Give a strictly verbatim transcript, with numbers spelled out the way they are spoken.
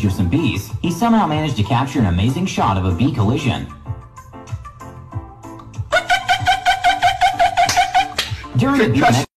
of some bees, he somehow managed to capture an amazing shot of a bee collision. During a bee